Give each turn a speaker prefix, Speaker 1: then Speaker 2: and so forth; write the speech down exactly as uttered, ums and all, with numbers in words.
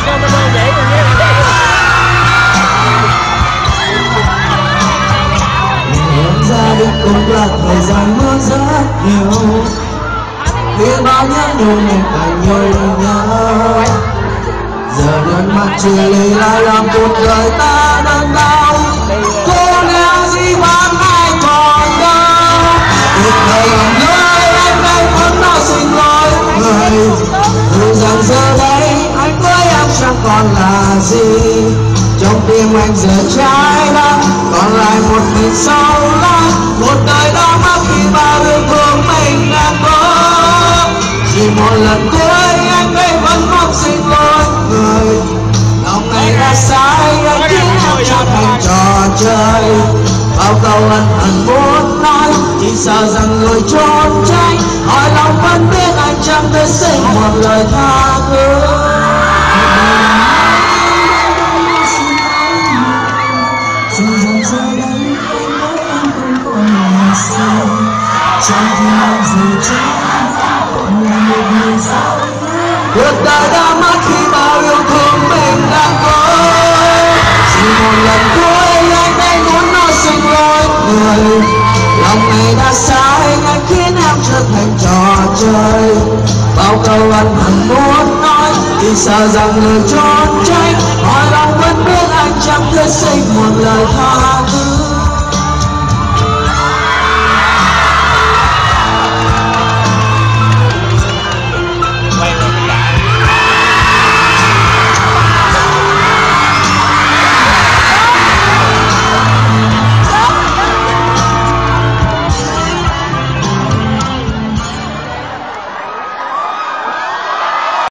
Speaker 1: Gia đình cũng là thời gian mưa rất nhiều, biết bao nhớ nhung mình càng nhiều lần nhớ. Giờ nước mắt chia ly lại làm cuộc đời ta đớn đau. Cô nếu gì bán ai còn đâu. Cuộc đời làm lối anh đây muốn nói xin lỗi người. Dù rằng giờ đây anh với em chẳng còn là gì. Trong tim anh giờ trái đất còn lại một mình sâu lắng. Một đời đã mất khi bao yêu thương mình đang có. Chỉ một lần cuối anh đây vẫn mong xin lỗi người. Lòng này đã sai anh khiến em trở thành trò chơi. Bao câu ân hận muốn nói chỉ sợ rằng người trốn tránh. Hỏi lòng vẫn biết anh chẳng thể xin một lời tha thứ. Trong khi anh dù chết còn là một người sao. Cuộc đời đã mất khi bao yêu thương mình đang có. Chỉ một lần cuối anh đây muốn nói xin lỗi người. Lòng này đã sai anh khiến em trở thành trò chơi. Bao câu ân hận muốn nói vì sợ rằng người trốn tránh. Hỏi lòng vẫn biết anh chẳng thể xin một lời tha thứ.